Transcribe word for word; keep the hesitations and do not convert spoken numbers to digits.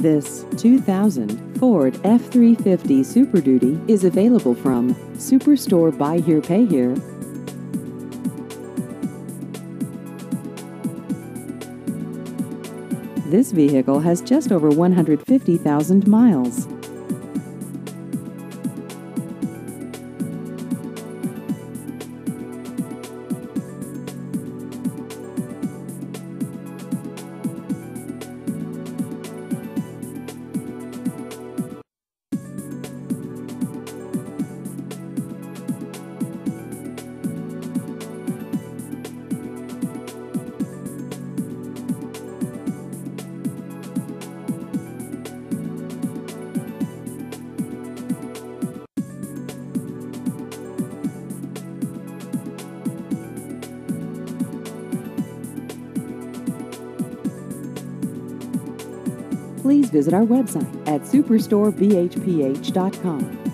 This two thousand Ford F three fifty Super Duty is available from Superstore Buy Here Pay Here. This vehicle has just over one hundred fifty thousand miles. Please visit our website at superstore b h p h dot com.